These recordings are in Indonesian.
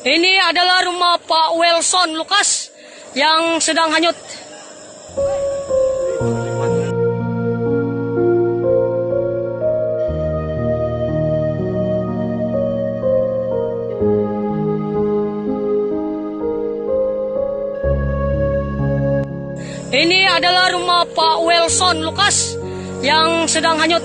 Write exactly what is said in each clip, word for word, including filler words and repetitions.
Ini adalah rumah Pak Wilson Lukas yang sedang hanyut. Ini adalah rumah Pak Wilson Lukas yang sedang hanyut.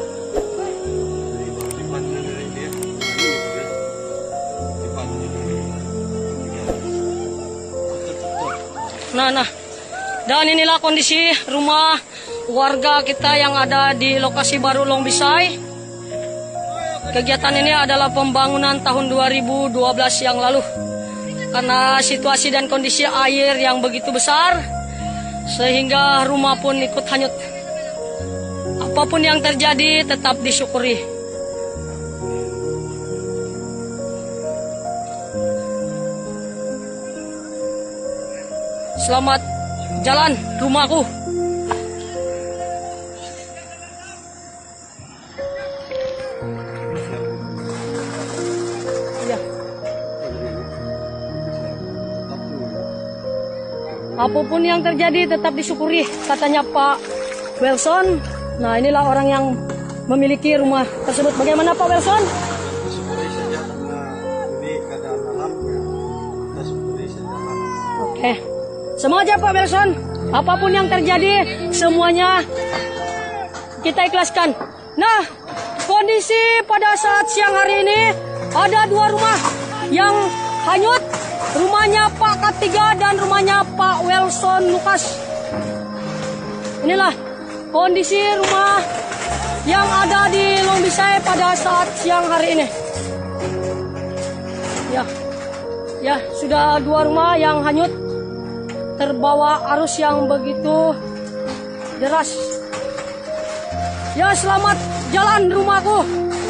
Nah, nah, dan inilah kondisi rumah warga kita yang ada di lokasi baru Long Bisai. Kegiatan ini adalah pembangunan tahun dua ribu dua belas yang lalu. Karena situasi dan kondisi air yang begitu besar, sehingga rumah pun ikut hanyut. Apapun yang terjadi, tetap disyukuri. Selamat jalan rumahku. Ya. Apapun yang terjadi tetap disyukuri, katanya Pak Wilson. Nah, inilah orang yang memiliki rumah tersebut. Bagaimana Pak Wilson? Syukuri saja karena ini keadaan alam. Kita syukuri saja. Oke. Semoga Pak Wilson, apapun yang terjadi, semuanya kita ikhlaskan. Nah, kondisi pada saat siang hari ini, ada dua rumah yang hanyut. Rumahnya Pak Katiga dan rumahnya Pak Wilson Lukas. Inilah kondisi rumah yang ada di Long Bisai pada saat siang hari ini. Ya, ya sudah dua rumah yang hanyut, terbawa arus yang begitu deras. Ya, selamat jalan rumahku.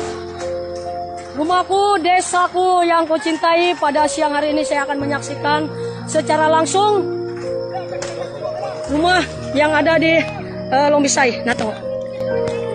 Rumahku, desaku yang kucintai. Pada siang hari ini saya akan menyaksikan secara langsung rumah yang ada di uh, Long Bisai. Nah, tunggu.